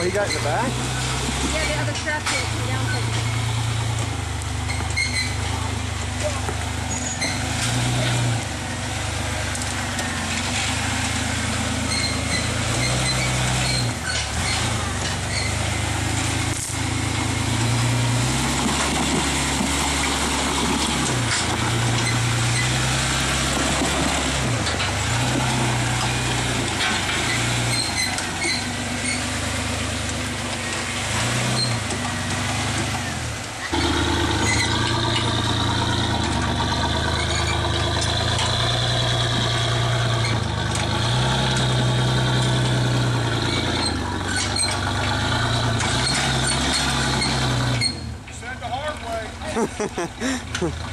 he got in the back? Yeah, the other strap came down. Said the hard way.